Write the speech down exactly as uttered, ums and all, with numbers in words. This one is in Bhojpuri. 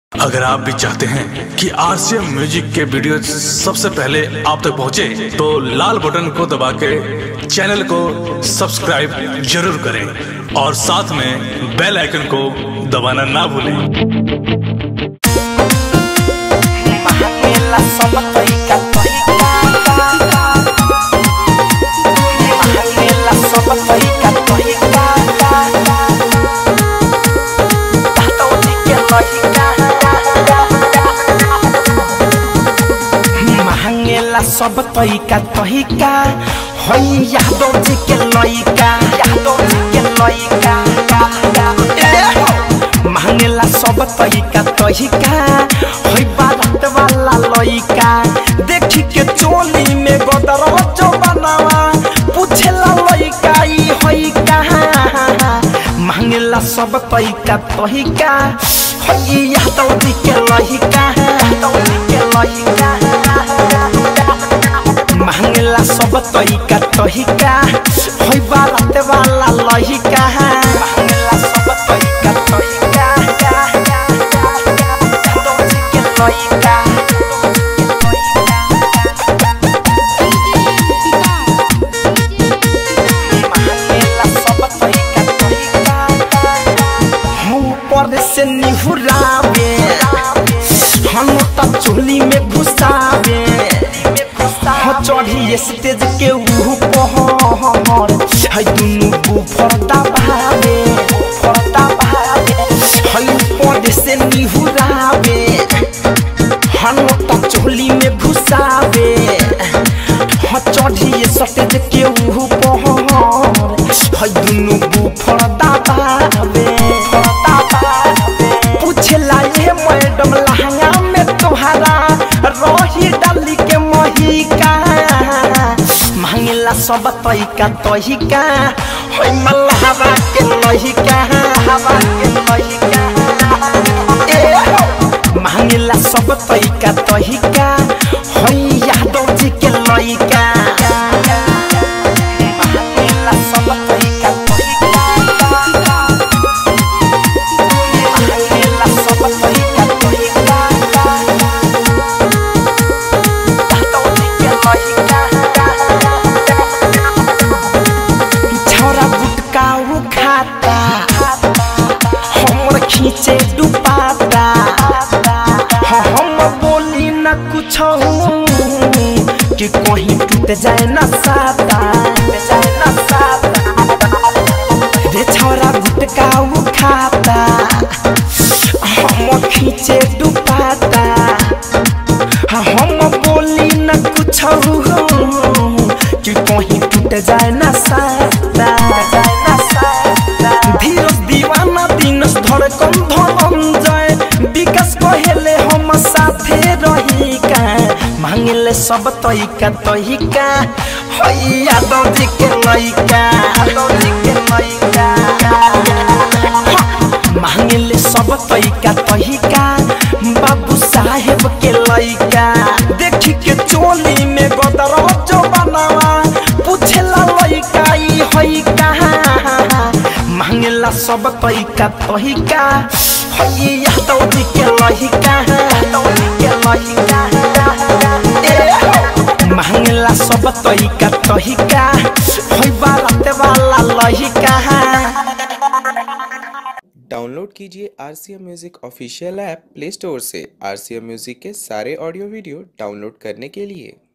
अगर आप भी चाहते हैं कि आरसीएम म्यूजिक के वीडियो सबसे पहले आप तक पहुंचे, तो लाल बटन को दबा के चैनल को सब्सक्राइब जरूर करें और साथ में बेल आइकन को दबाना ना भूलें। सब तरीका तरीका होई यादव जी के लइका यादव जी के लइका मांगेला सब तरीका तरीका होई बारात वाला लइका देखी के चोली में गदर जो बनावा पूछेला लइका ई होई कहां मांगेला सब तरीका तरीका होई यादव जी के लइका यादव जी के लइका मांगेला सब तरीका तरीका होई बारात वाला लइका मांगेला सब तरीका तरीका यादव जी के लइका मांगेला सब तरीका तरीका हम पर से निहुरावे हम त चोली में घुसावे चढ़ी स्टेज के ऊपर है दुनु बुफरता भावे बुफरता भावे है ऊपर से निहुरावे हनोटा चोली में घुसावे चढ़ी स्टेज के ऊपर है दुनु बुफरता भावे बुफरता भावे पूछला ये मैडम लहंगा में तुम्हारा रही डाली के महिका मांगेला सब तरीका तरीका होई मल्हावा के लहिका हवा के लहिका ए मांगेला सब तरीका तरीका होई यादव जी के लइका मांगेला सब तरीका तरीका मांगेला सब तरीका तरीका यादव जी के लइका खाता हमर खींचे डुबाता हम बोली न कुछ कि कहीं टूट जाए न साता जाए न साता रे छोरा गुटका खाता हम खींचे डुबाता हम बोली न कुछ कि कहीं टूट जाए न साता जाए न धीरज दीवाना दिनस धड़कन धनंजय विकास कहेले हम साथे रही का मांगेले सब तरीका तरीका होई यादव जी के लइका यादव जी के लइका मांगेले सब तरीका तरीका बाबू साहेब के लइका देखी के चोली में गदर जो बनावा पूछेला लइका ई होई कहां मांगेला सब तरीका तरीका होई यादव जी के लइका यादव जी के लइका मांगेला सब तरीका तरीका होई बारात वाला लइका। डाउनलोड कीजिए RCM music official app play store से। आरसीएम म्यूजिक के सारे ऑडियो वीडियो डाउनलोड करने के लिए